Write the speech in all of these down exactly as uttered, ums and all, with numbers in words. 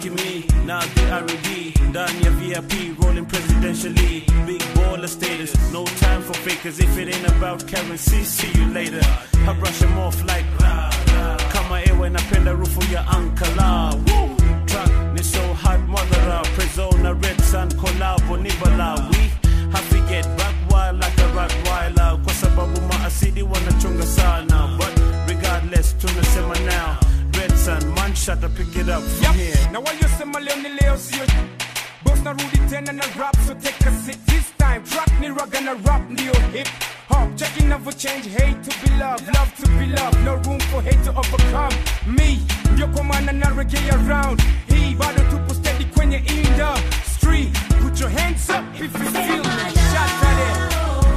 lucky me. Now the R E D, done your V I P, rolling presidentially. Big baller status, no time for fakers. If it ain't about currency, see you later. I brush them off like kama ewe napenda rufu ya ankala. Woo! Track ni so hard mother. Prezzo and Redsan Collabos nibala. We have to get back wild like a Rottweiler. Kwa sababu maasidi wanachunga sana. But regardless, tunasema now. Redsan, man, shut up, pick it up from yep. Here. Now while you say my Leon Leo, see you boss na Rudy ten and a rap, so take a seat. This time, track ni rag and a rap neo hip hop. Checking never change, hate to be loved, love to be loved. No room for hate to overcome me. Ndio kwa maana na reggae around. He bado tupo steady kwenye in the street. Put your hands up if you feel me. Shout at it.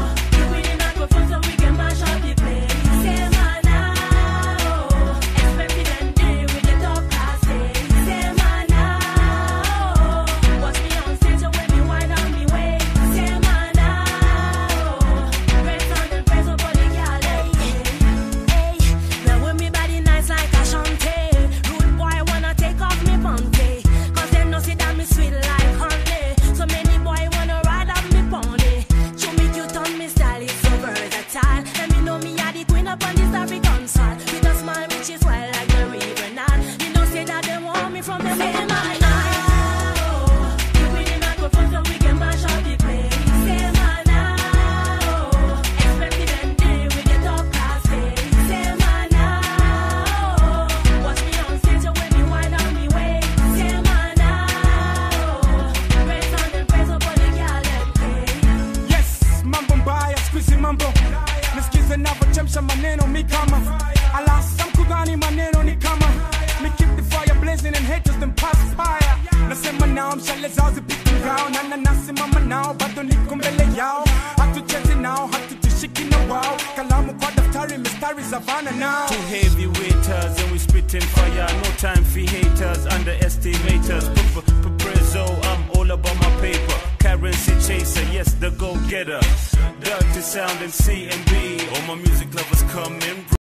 Navyochemsha maneno mi kama alasa mkudhani maneno ni kama me keep the fire blazing and haters them pass fire. Nasema nao mshale zao zipiti ngao na na nasimama nao bado niko mbele yao. Hatuchezi nao hatutishiki na wao. Kalamu kwa daftari mistari zavana now. Two heavyweights and we spitting fire. No time for haters, underestimators. Prezzo, I'm all about my paper. Currency chaser, yes, the go-getter. Dirty sound and C and B. All my music lovers come in.